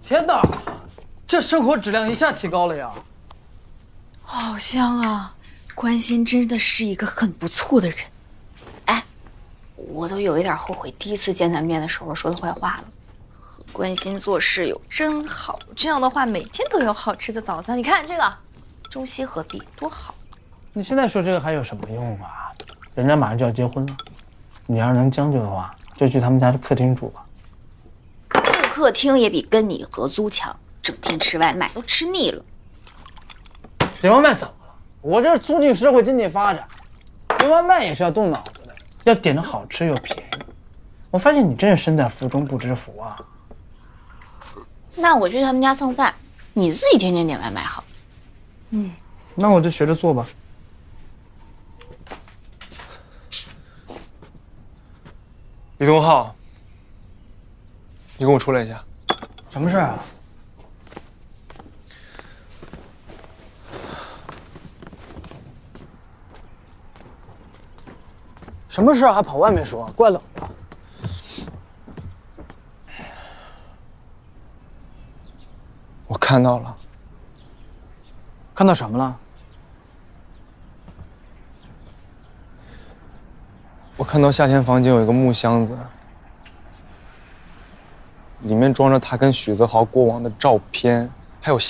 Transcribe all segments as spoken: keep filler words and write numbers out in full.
天哪，这生活质量一下提高了呀！ 好香啊！关心真的是一个很不错的人。哎，我都有一点后悔第一次见他面的时候说的坏话了。和关心做室友真好，这样的话每天都有好吃的早餐。你看这个，中西合璧，多好！ 你现在说这个还有什么用啊？人家马上就要结婚了，你要是能将就的话，就去他们家的客厅住吧。 住客厅也比跟你合租强，整天吃外卖都吃腻了。 点外卖怎么了？我这是促进社会经济发展，点外卖也是要动脑子的，要点的好吃又便宜。我发现你真是身在福中不知福啊！ 那我去他们家蹭饭，你自己天天点外卖好。 嗯，那我就学着做吧。 李东浩，你跟我出来一下。 什么事啊？什么事还跑外面说？怪冷的。 我看到了。 看到什么了？ 我看到夏天房间有一个木箱子，里面装着他跟许泽豪过往的照片，还有。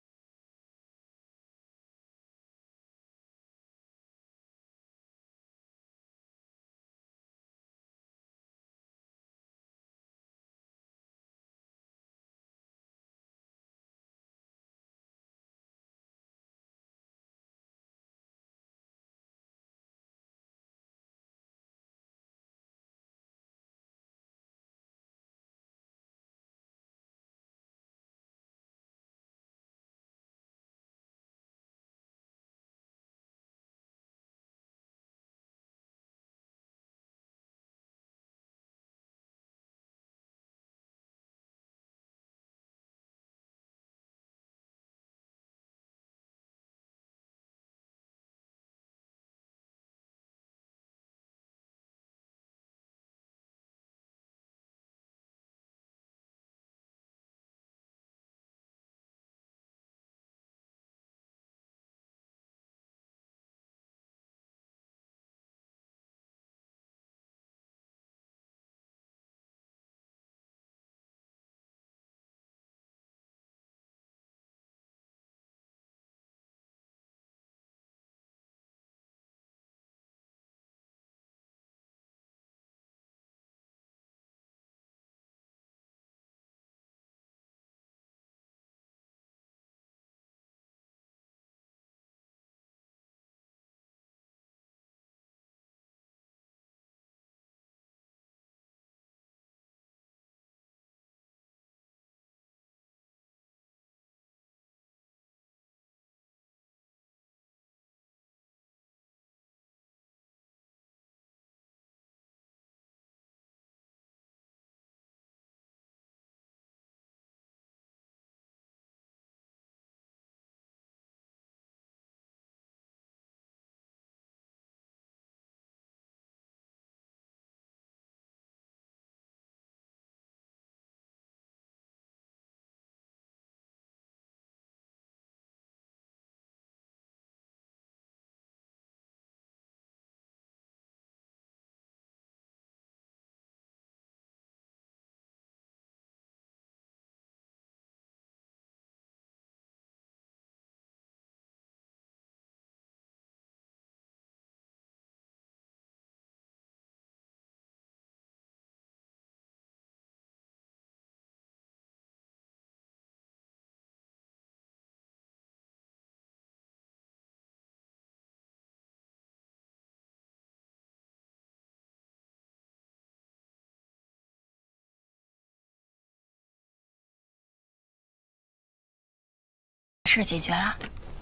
事解决了，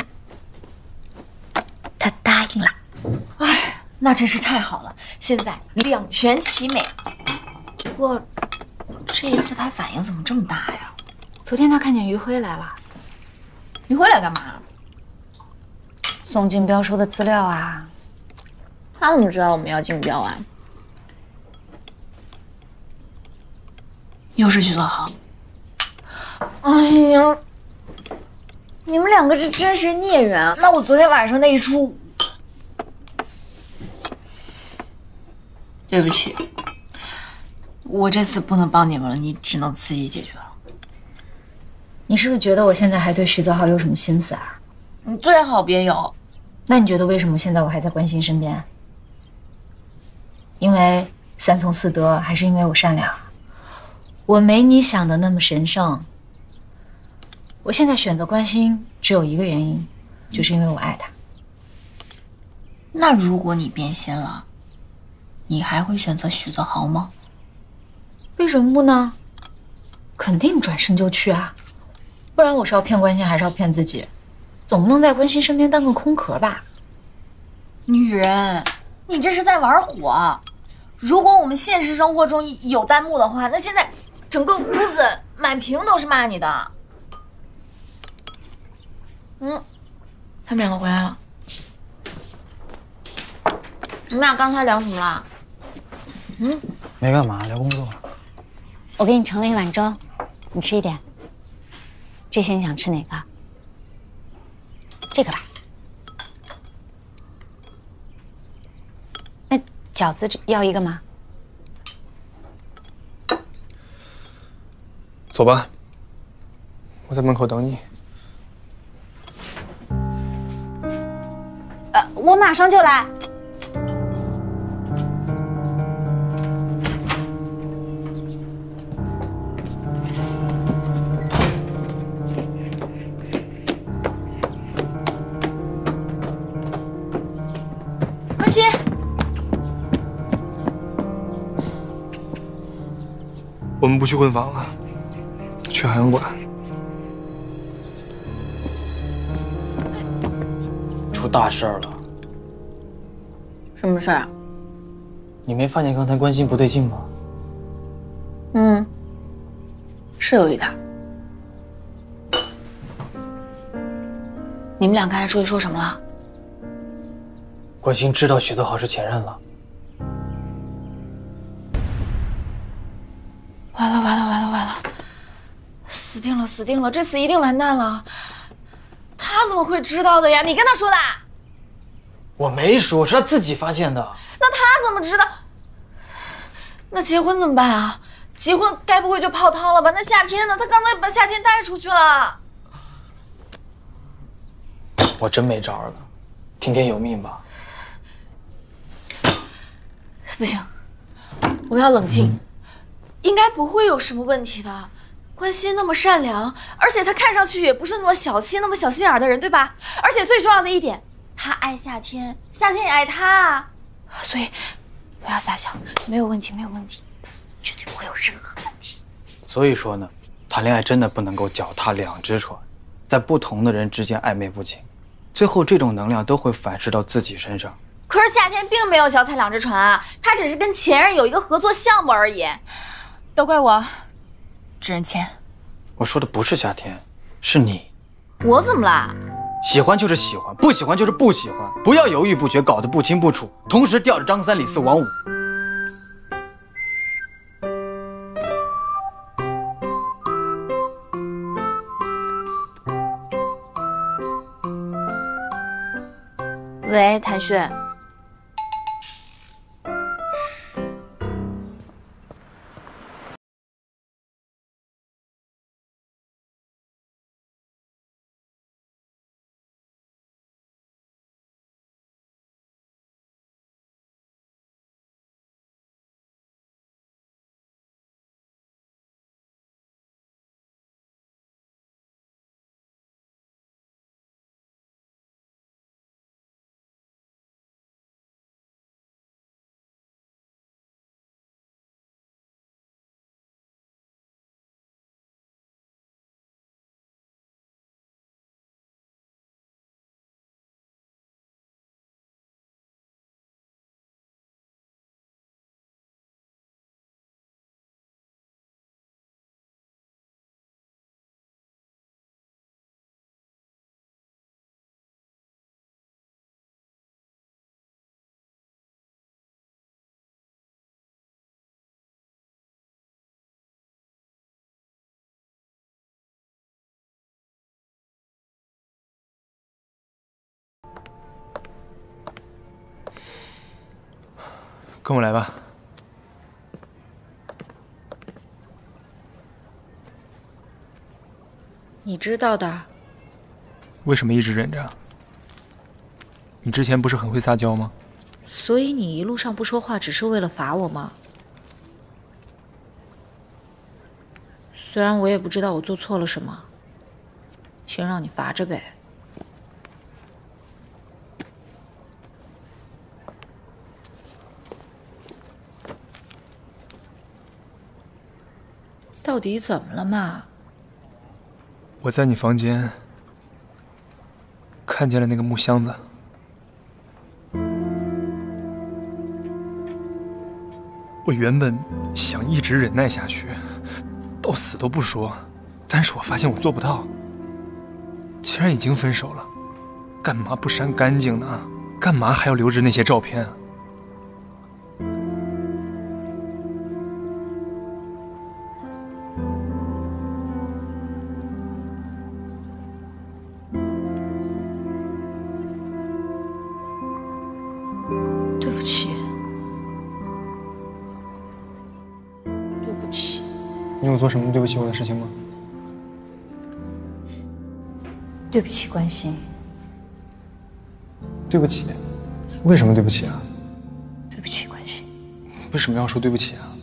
他答应了。哎，那真是太好了，现在两全其美。不过这一次他反应怎么这么大呀？昨天他看见于辉来了。于辉来干嘛？送竞标书的资料啊。他怎么知道我们要竞标啊？又是许泽豪。 哎呀，你们两个这真是孽缘啊！那我昨天晚上那一出，对不起，我这次不能帮你们了，你只能自己解决了。你是不是觉得我现在还对徐泽浩有什么心思啊？你最好别有。那你觉得为什么现在我还在关心身边？因为三从四德，还是因为我善良？我没你想的那么神圣。我现在选择关心只有一个原因，就是因为我爱他。那如果你变心了，你还会选择许泽豪吗？为什么不呢？肯定转身就去啊！不然我是要骗关心，还是要骗自己？总不能在关心身边当个空壳吧？女人，你这是在玩火！如果我们现实生活中有弹幕的话，那现在整个屋子满屏都是骂你的。嗯，他们两个回来了。你们俩刚才聊什么了？嗯， 没干嘛，聊工作。 我给你盛了一碗粥，你吃一点。这些你想吃哪个？这个吧。那饺子要一个吗？ 走吧，我在门口等你。 呃，我马上就来。 关心， 我们不去婚房了，去海洋馆。 出大事儿了！ 什么事儿？ 你没发现刚才关心不对劲吗？ 嗯，是有一点。你们俩刚才出去说什么了？ 关心知道许泽豪是前任了。 完了完了完了完了！死定了死定了！这次一定完蛋了！他怎么会知道的呀？你跟他说的？ 我没说，是他自己发现的。 那他怎么知道？那结婚怎么办啊？结婚该不会就泡汤了吧？那夏天呢？他刚才把夏天带出去了。 我真没招了，听天由命吧。 不行，我们要冷静，应该不会有什么问题的。关心那么善良，而且他看上去也不是那么小气、那么小心眼的人，对吧？而且最重要的一点，他爱夏天，夏天也爱他，所以不要瞎想，没有问题，没有问题，绝对不会有任何问题。 所以说呢，谈恋爱真的不能够脚踏两只船，在不同的人之间暧昧不清，最后这种能量都会反噬到自己身上。 可是夏天并没有脚踩两只船啊，他只是跟前任有一个合作项目而已，都怪我，只认钱。 我说的不是夏天，是你。 我怎么啦？ 喜欢就是喜欢，不喜欢就是不喜欢，不要犹豫不决，搞得不清不楚，同时吊着张三李四王五。 喂，谭旭。 跟我来吧。 你知道的。 为什么一直忍着？你之前不是很会撒娇吗？ 所以你一路上不说话，只是为了罚我吗？虽然我也不知道我做错了什么，先让你罚着呗。到底怎么了嘛？ 我在你房间看见了那个木箱子。我原本想一直忍耐下去，到死都不说，但是我发现我做不到。既然已经分手了，干嘛不删干净呢？干嘛还要留着那些照片啊？ 对不起。 对不起。 你有做什么对不起我的事情吗？ 对不起，关心。 对不起？为什么对不起啊？ 对不起，关心。 为什么要说对不起啊？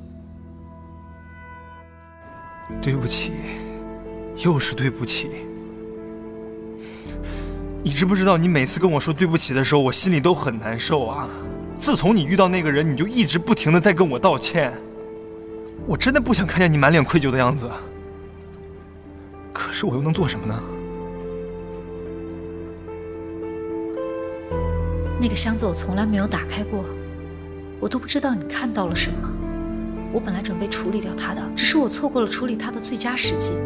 对不起，又是对不起。你知不知道，你每次跟我说对不起的时候，我心里都很难受啊。自从你遇到那个人，你就一直不停的在跟我道歉。我真的不想看见你满脸愧疚的样子，可是我又能做什么呢？ 那个箱子我从来没有打开过，我都不知道你看到了什么。我本来准备处理掉它的，只是我错过了处理它的最佳时机。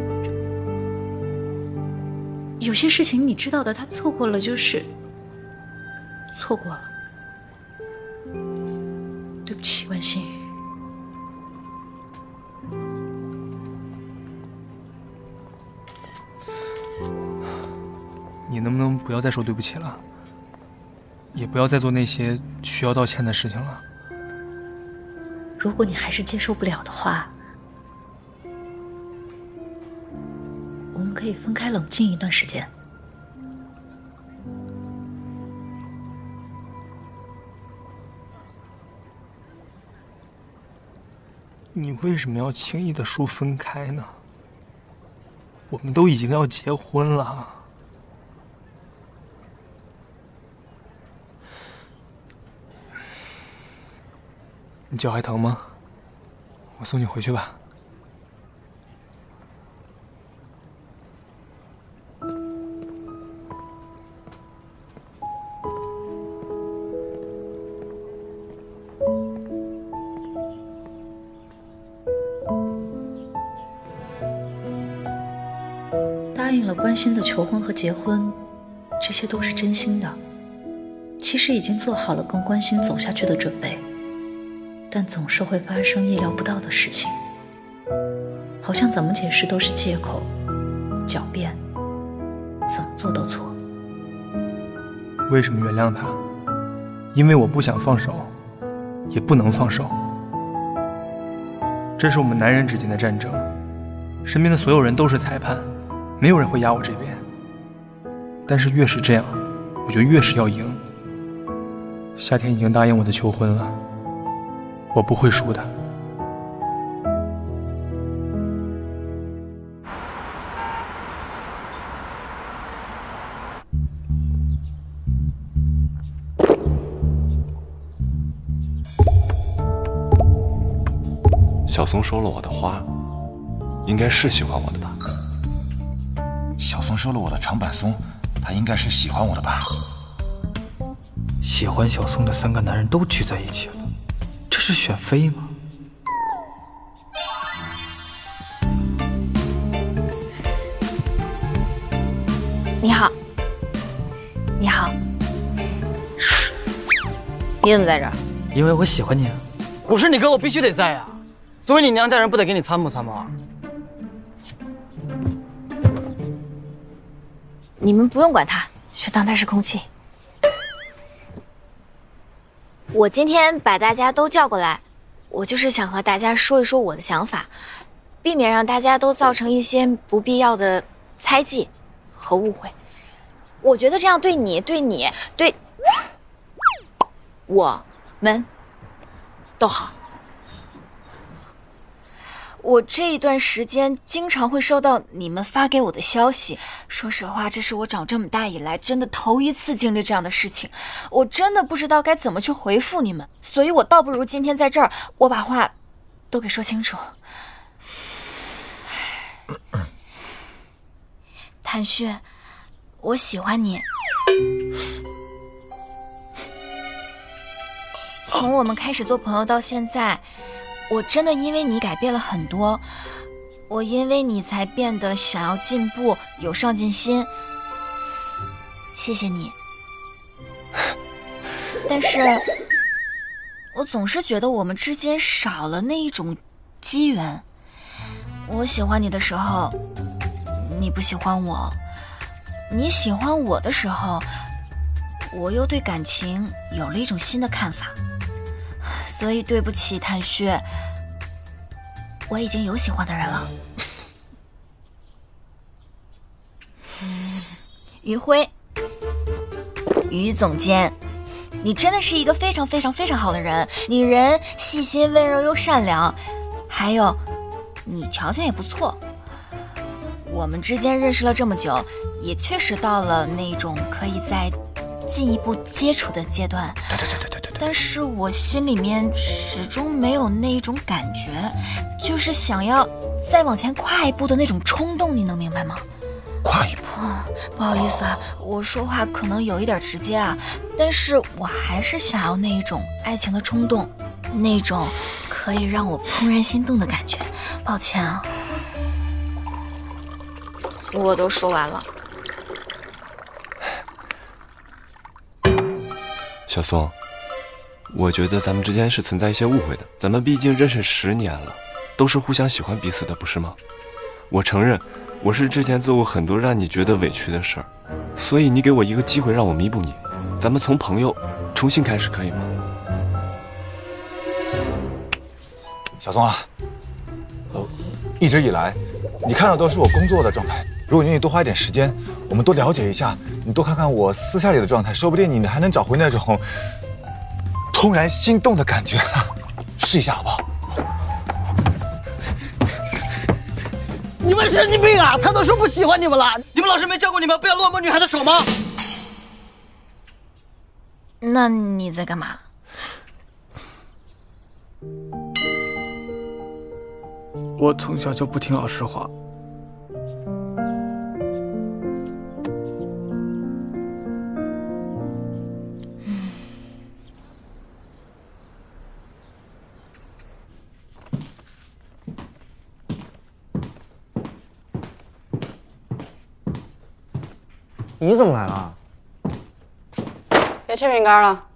有些事情你知道的，他错过了就是错过了。对不起，关心。 你能不能不要再说对不起了？也不要再做那些需要道歉的事情了。 如果你还是接受不了的话，我们可以分开冷静一段时间。 你为什么要轻易的说分开呢？我们都已经要结婚了。你脚还疼吗？我送你回去吧。 答应了关心的求婚和结婚，这些都是真心的。其实已经做好了跟关心走下去的准备。但总是会发生意料不到的事情，好像怎么解释都是借口、狡辩，怎么做都错。 为什么原谅他？因为我不想放手，也不能放手。这是我们男人之间的战争，身边的所有人都是裁判，没有人会压我这边。但是越是这样，我就越是要赢。夏天已经答应我的求婚了。我不会输的。 小松收了我的花，应该是喜欢我的吧？ 小松收了我的长板松，他应该是喜欢我的吧？ 喜欢小松的三个男人都聚在一起了。这是选妃吗？ 你好，你好，你怎么在这儿？ 因为我喜欢你啊！我是你哥，我必须得在呀。作为你娘家人，不得给你参谋参谋啊？ 你们不用管他，就当他是空气。 我今天把大家都叫过来，我就是想和大家说一说我的想法，避免让大家都造成一些不必要的猜忌和误会。我觉得这样对你、对你、对我们都好。我这一段时间经常会收到你们发给我的消息，说实话，这是我长这么大以来真的头一次经历这样的事情，我真的不知道该怎么去回复你们，所以我倒不如今天在这儿，我把话都给说清楚。谭旭，我喜欢你。从我们开始做朋友到现在，我真的因为你改变了很多，我因为你才变得想要进步，有上进心。谢谢你。但是，我总是觉得我们之间少了那一种机缘。我喜欢你的时候，你不喜欢我；你喜欢我的时候，我又对感情有了一种新的看法。所以对不起，谭旭，我已经有喜欢的人了。嗯，于辉，于总监，你真的是一个非常非常非常好的人，你人细心、温柔又善良，还有你条件也不错。我们之间认识了这么久，也确实到了那种可以再进一步接触的阶段。 对对对对对对。 但是我心里面始终没有那一种感觉，就是想要再往前跨一步的那种冲动，你能明白吗？ 跨一步啊、嗯，不好意思啊，我说话可能有一点直接啊，但是我还是想要那一种爱情的冲动，那种可以让我怦然心动的感觉。抱歉啊，我都说完了。 小宋，我觉得咱们之间是存在一些误会的。咱们毕竟认识十年了，都是互相喜欢彼此的，不是吗？我承认，我是之前做过很多让你觉得委屈的事儿，所以你给我一个机会让我弥补你，咱们从朋友重新开始，可以吗？ 小宋啊，呃，一直以来，你看到都是我工作的状态。如果你愿意多花一点时间，我们多了解一下，你多看看我私下里的状态，说不定你还能找回那种怦然心动的感觉。试一下好不好？ 你们神经病啊！他都说不喜欢你们了，你们老师没教过你们不要乱摸女孩的手吗？ 那你在干嘛？ 我从小就不听老师话。 你怎么来了？ 别吃饼干了。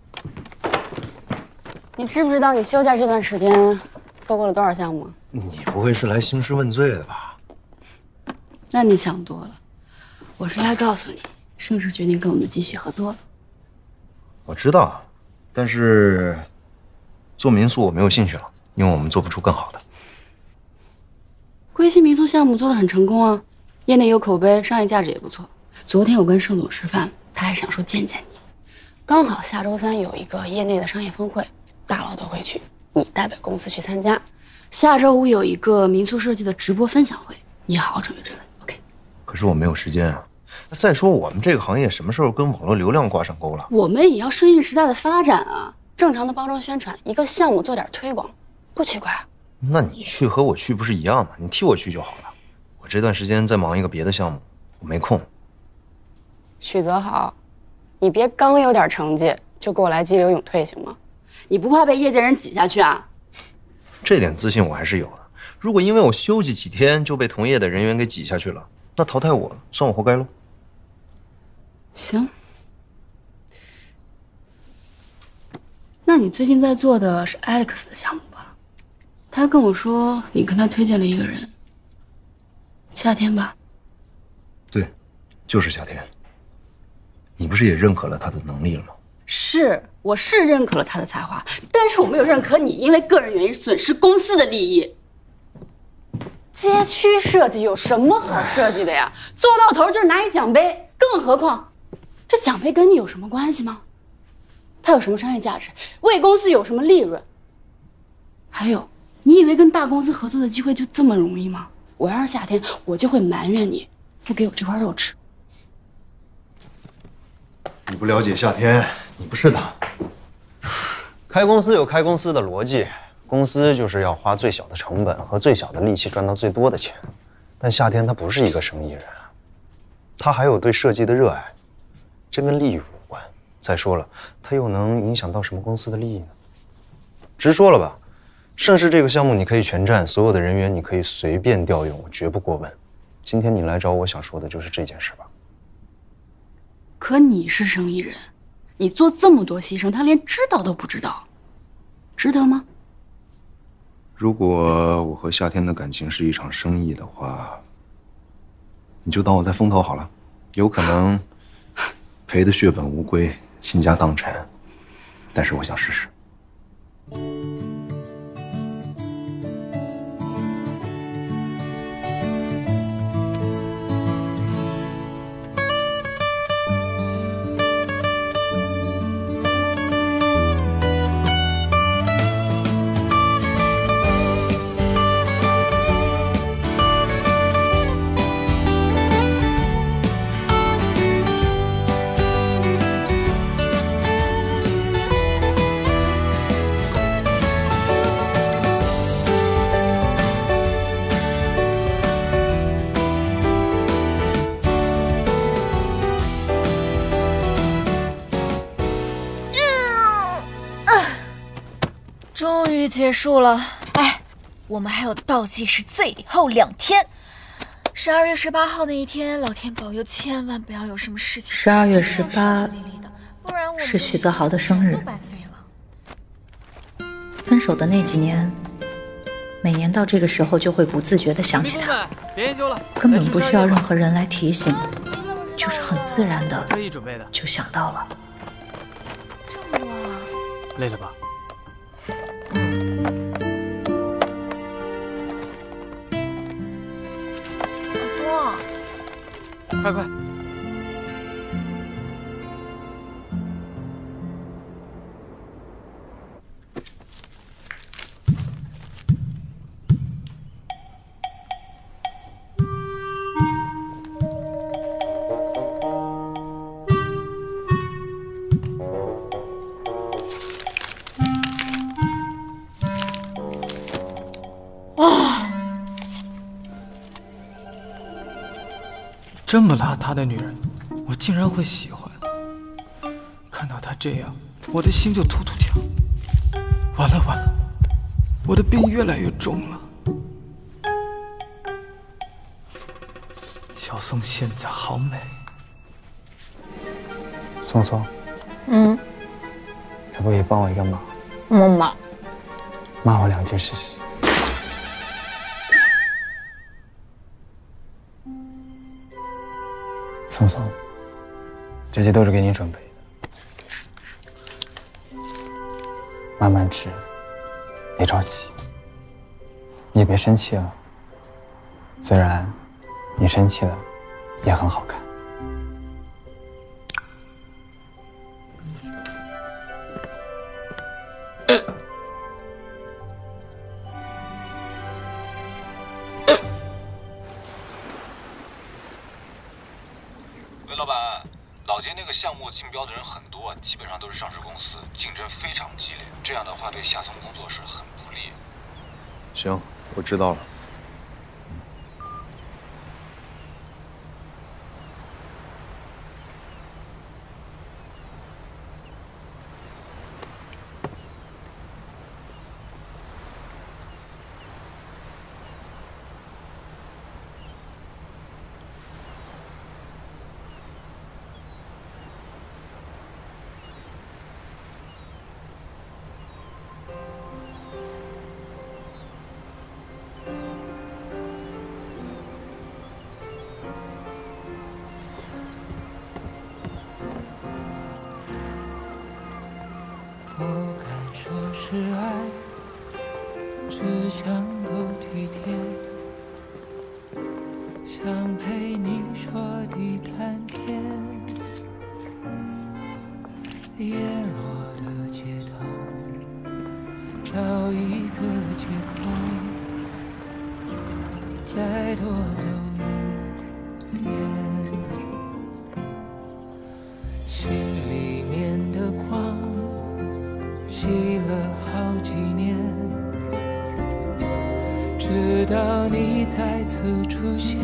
你知不知道你休假这段时间错过了多少项目？ 你不会是来兴师问罪的吧？ 那你想多了，我是来告诉你，盛世决定跟我们继续合作了。 我知道，但是做民宿我没有兴趣了，因为我们做不出更好的。 归西民宿项目做得很成功啊，业内有口碑，商业价值也不错。昨天我跟盛总吃饭，他还想说见见你。刚好下周三有一个业内的商业峰会，大佬都会去，你代表公司去参加。下周五有一个民宿设计的直播分享会，你好好准备准备 ，OK？ 可是我没有时间啊。再说我们这个行业什么时候跟网络流量挂上钩了？ 我们也要顺应时代的发展啊！正常的包装宣传，一个项目做点推广，不奇怪。 那你去和我去不是一样吗？你替我去就好了。我这段时间在忙一个别的项目，我没空。 许泽豪，你别刚有点成绩就给我来激流勇退行吗？你不怕被业界人挤下去啊？ 这点自信我还是有的。如果因为我休息几天就被同业的人员给挤下去了，那淘汰我算我活该喽。 行，那你最近在做的是 Alex 的项目吧？他跟我说你跟他推荐了一个人，夏天吧？ 对，就是夏天。你不是也认可了他的能力了吗？ 是，我是认可了他的才华，但是我没有认可你因为个人原因损失公司的利益。街区设计有什么好设计的呀？做到头就是拿一奖杯，更何况这奖杯跟你有什么关系吗？它有什么商业价值？为公司有什么利润？还有，你以为跟大公司合作的机会就这么容易吗？我要是夏天，我就会埋怨你不给我这块肉吃。 你不了解夏天，你不是他。开公司有开公司的逻辑，公司就是要花最小的成本和最小的力气赚到最多的钱。但夏天他不是一个生意人，他还有对设计的热爱，这跟利益无关。再说了，他又能影响到什么公司的利益呢？直说了吧，盛世这个项目你可以全占，所有的人员你可以随便调用，我绝不过问。今天你来找我，想说的就是这件事吧？ 可你是生意人，你做这么多牺牲，他连知道都不知道，值得吗？ 如果我和夏天的感情是一场生意的话，你就当我在风投好了，有可能赔得血本无归，倾家荡产，但是我想试试。 终于结束了，哎，我们还有倒计时最后两天，十二月十八号那一天，老天保佑，千万不要有什么事情。 十二月十八不然我是许泽豪的生日。 都白费了。 分手的那几年，每年到这个时候就会不自觉地想起他， 别研究了， 根本不需要任何人来提醒，就是很自然的特意准备的， 就想到了。 这么多啊？ 累了吧？快快！ 啊！ 这么邋遢的女人，我竟然会喜欢。看到她这样，我的心就突突跳。完了完了，我的病越来越重了。小宋现在好美。 松松， 嗯， 可不可以帮我一个忙？ 什么忙？ 骂我两句试试。松松，这些都是给你准备的，慢慢吃，别着急，你也别生气了。虽然你生气了，也很好看。 魏老板，老街那个项目竞标的人很多，基本上都是上市公司，竞争非常激烈。这样的话对下层工作室很不利。 行，我知道了。 只想够体贴，想陪你说的谈天。叶落的街头，找一个借口，再多走一遍。心里面的光，熄了好几年，直到你再次出现。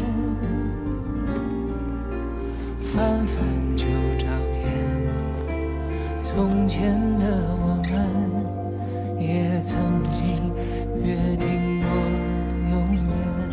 翻翻旧照片，从前的我们也曾经约定过永远。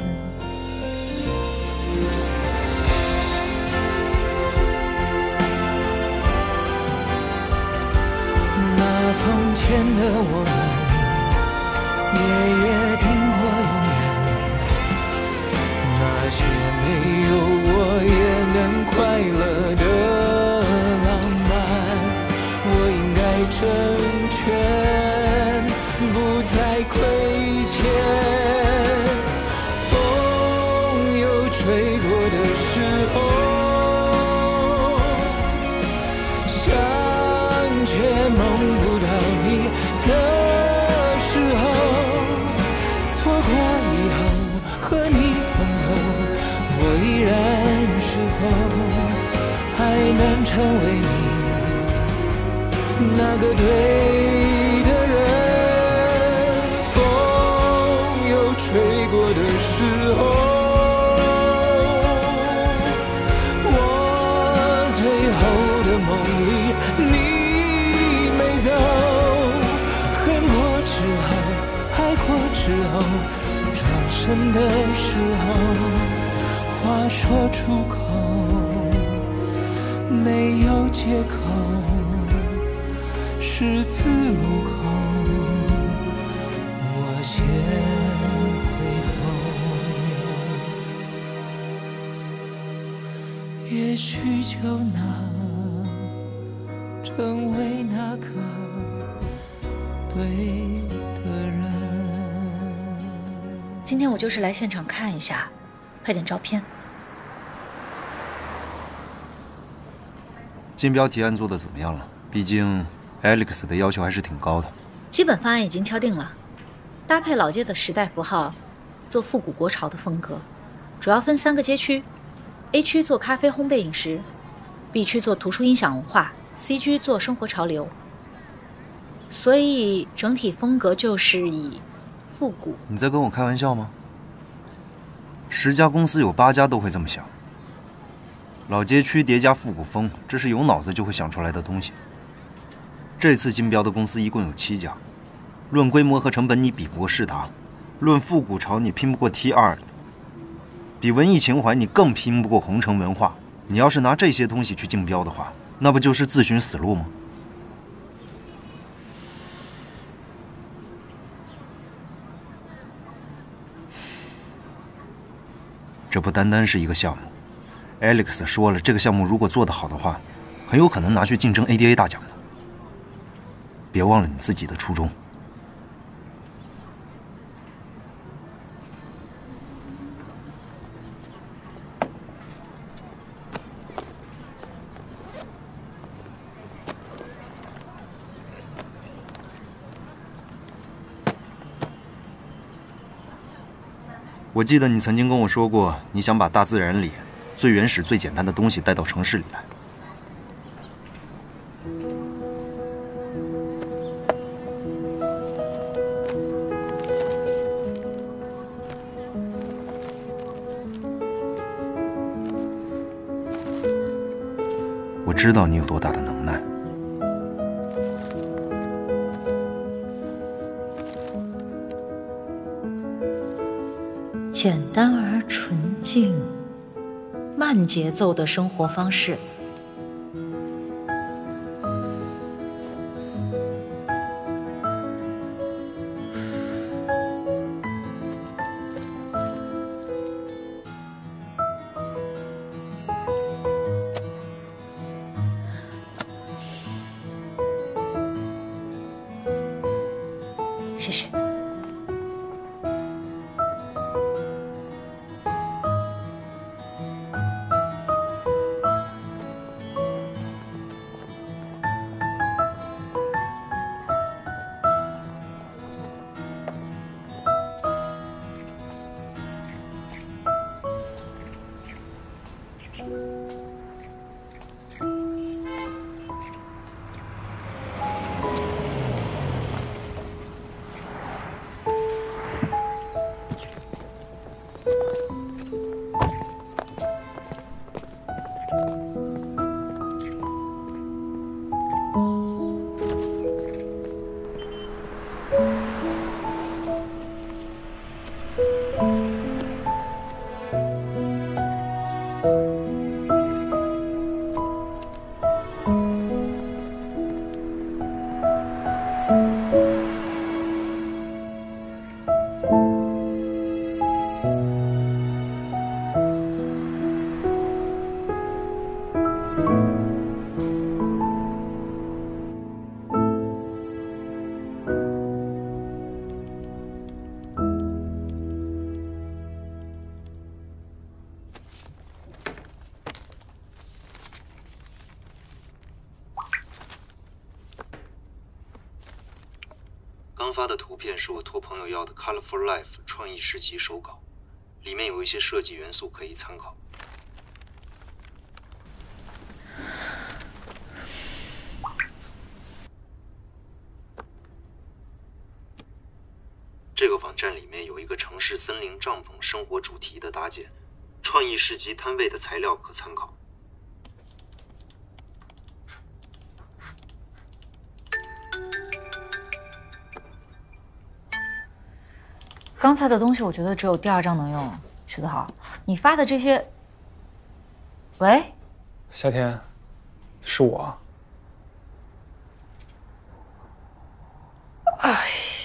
那从前的我们也约定过永远，那些没有我也能快乐的浪漫，我应该成全，不再亏欠。风又吹过的时候，想却梦不到你的时候，错过以后和你同游，我依然是否还能成为你那个对的人？风又吹过的时候，我最后的梦里你没走，恨过之后爱过之后，转身的时候话说出口，没有借口，十字路口我先回头，也许就能成为那个对的人。 今天我就是来现场看一下，拍点照片。 竞标提案做得怎么样了？毕竟 Alex 的要求还是挺高的。 基本方案已经敲定了，搭配老街的时代符号，做复古国潮的风格，主要分三个街区 ：A 区做咖啡烘焙饮食 ，B 区做图书音响文化 ，C 区做生活潮流。所以整体风格就是以复古。 你在跟我开玩笑吗？十家公司有八家都会这么想。老街区叠加复古风，这是有脑子就会想出来的东西。这次竞标的公司一共有七家，论规模和成本你比不过世达，论复古潮你拼不过 T 二， 比文艺情怀你更拼不过红城文化。你要是拿这些东西去竞标的话，那不就是自寻死路吗？这不单单是一个项目。Alex 说了，这个项目如果做得好的话，很有可能拿去竞争 A D A 大奖的。别忘了你自己的初衷。我记得你曾经跟我说过，你想把大自然里最原始、最简单的东西带到城市里来。我知道你有多大的能耐。 简单而纯净，慢节奏的生活方式。谢谢。 刚发的图片是我托朋友要的《Colorful Life》创意市集手稿，里面有一些设计元素可以参考。这个网站里面有一个城市森林帐篷生活主题的搭建，创意市集摊位的材料可参考。 刚才的东西我觉得只有第二张能用。徐子豪，你发的这些……喂， 夏天，是我。 哎，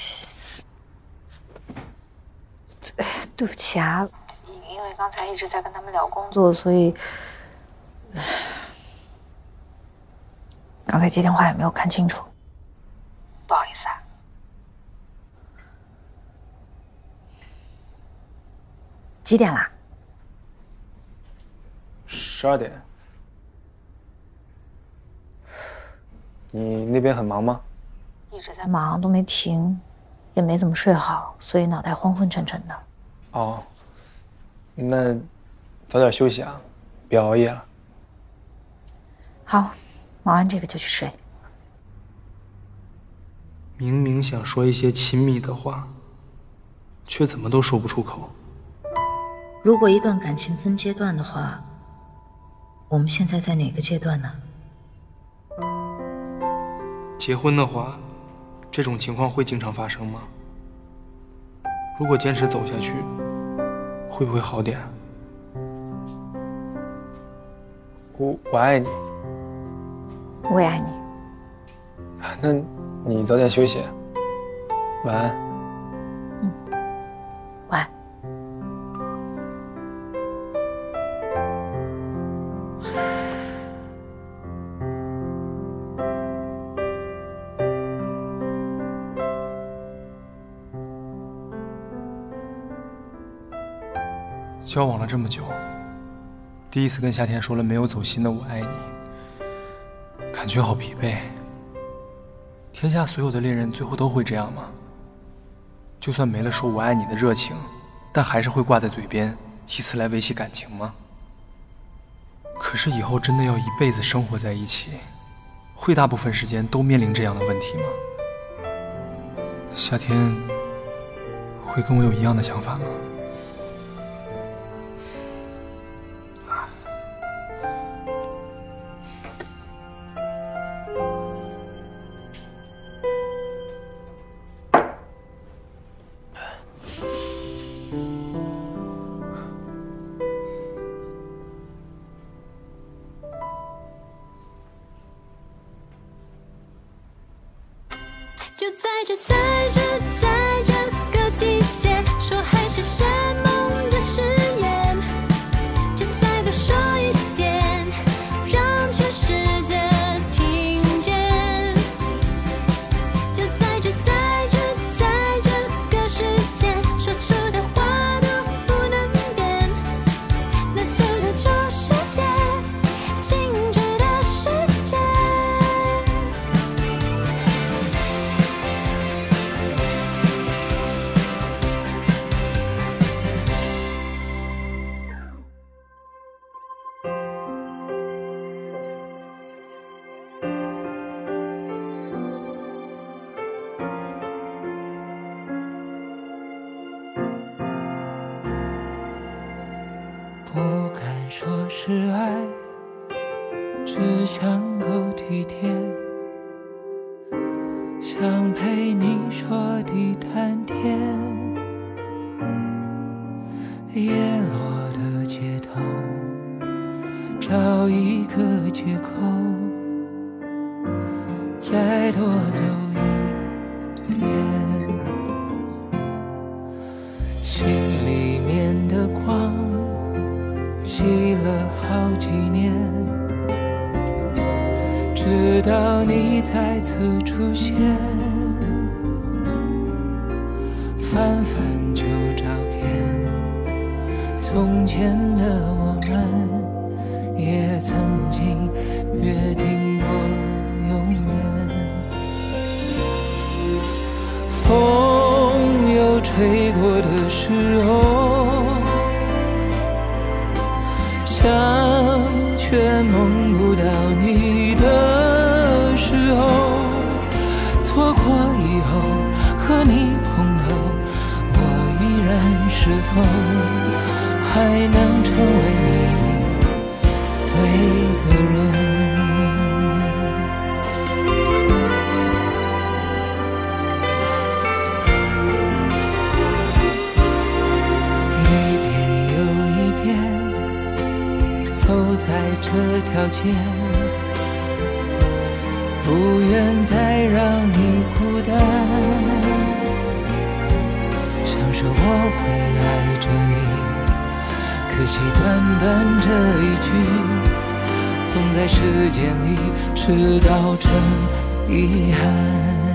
对不起啊，因为刚才一直在跟他们聊工作，所以刚才接电话也没有看清楚，不好意思啊。几点啦？ 十二点。你那边很忙吗？ 一直在忙，都没停，也没怎么睡好，所以脑袋昏昏沉沉的。 哦，那早点休息啊，别熬夜了。 好，忙完这个就去睡。 明明想说一些亲密的话，却怎么都说不出口。 如果一段感情分阶段的话，我们现在在哪个阶段呢？ 结婚的话，这种情况会经常发生吗？如果坚持走下去，会不会好点？我我爱你。 我也爱你。 那你早点休息，晚安。 嗯，晚安。 交往了这么久，第一次跟夏天说了没有走心的我爱你，感觉好疲惫。天下所有的恋人最后都会这样吗？就算没了说我爱你的热情，但还是会挂在嘴边，以此来维系感情吗？可是以后真的要一辈子生活在一起，会大部分时间都面临这样的问题吗？夏天会跟我有一样的想法吗？ 就在这，在这，在这个季节，说还是山盟的誓言，就再多说一点，让全世界听见。就在这，在这，在这个世界，说出的话都不能变，那整个这世界静止的世界。 不敢说是爱，只想够体贴，想陪你说的谈天。叶落的街头，找一个借口，再多走一遍。心里面的光熄了好几年，直到你再次出现。翻翻旧照片，从前的我们也曾经约定过永远。风时候，想却梦不到你的时候，错过以后和你碰头，我依然是否还能成为你对的人？走在这条街，不愿再让你孤单，想说我会爱着你，可惜短短这一句，总在时间里迟到成遗憾。